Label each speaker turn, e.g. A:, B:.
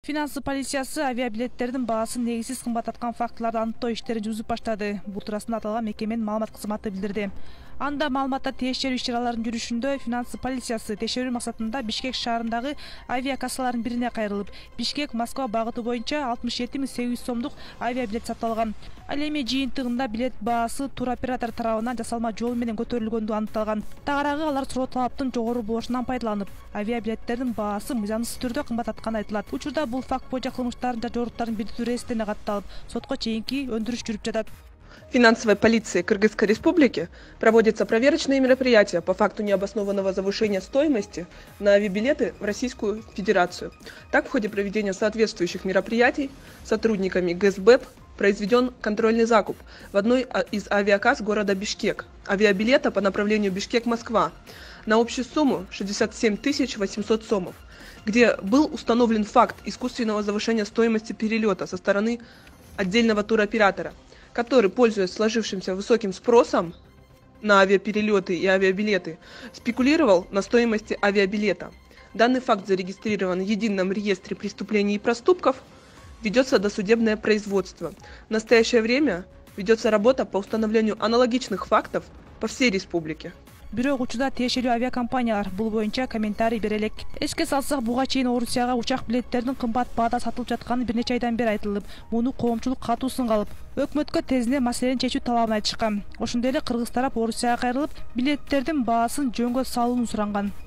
A: Финансы полициясы авиабилеттердин баасын негизсиз кымбаттаткан фактыларды аныктоо иштерин жүргүзүп баштады. Бул туурасында аталган мекеменин маалымат кызматы билдирди. Анда маалыматта тиешелүү иш-чаралардын жүрүшүндө финансы полициясы текшерүү максатында Бишкек шаарындагы авиакассалардын бирине кайрылып, Бишкек-Москва багыты боюнча 67.800 сомдук авиабилет сатып алган. Ал эми жыйынтыгында билет баасы туроператор тарабынан жасалма жол менен көтөрүлгөндүгү аныкталган. Тагыраагы алар суроо талаптын жогору болушунан пайдаланып, авиабилеттердин баасы мыйзамсыз түрдө кымбаттатканы айтылат. Учурда бул факт боюнча кылмыштардын жабырлыктардын бирдиктүү реестрине катталып, сотко чейинки өндүрүш жүрүп жатат.
B: Финансовой полиции Кыргызской Республики проводятся проверочные мероприятия по факту необоснованного завышения стоимости на авиабилеты в Российскую Федерацию. Так, в ходе проведения соответствующих мероприятий сотрудниками ГСБЭП произведен контрольный закуп в одной из авиакасс города Бишкек авиабилета по направлению Бишкек-Москва на общую сумму 67 800 сомов, где был установлен факт искусственного завышения стоимости перелета со стороны отдельного туроператора, который, пользуясь сложившимся высоким спросом на авиаперелеты и авиабилеты, спекулировал на стоимости авиабилета. Данный факт зарегистрирован в Едином реестре преступлений и проступков, ведется досудебное производство. В настоящее время ведется работа по установлению аналогичных фактов по всей республике.
A: Бирок учурда тиешелүү авиакомпаниялар бул боюнча комментарий бере элек. Эске салсак, буга чейин Орусияга учак билеттердин кымбат баада сатылып жатканы бир нече айдан бери айтылып, муну коомчулук катуу сынга алып, өкмөткө тезинен маселени чечүү талабын айтышкан. Ошондой эле кыргыз тарап Орусияга кайрылып, билеттердин баасын жөнгө салууну суранган.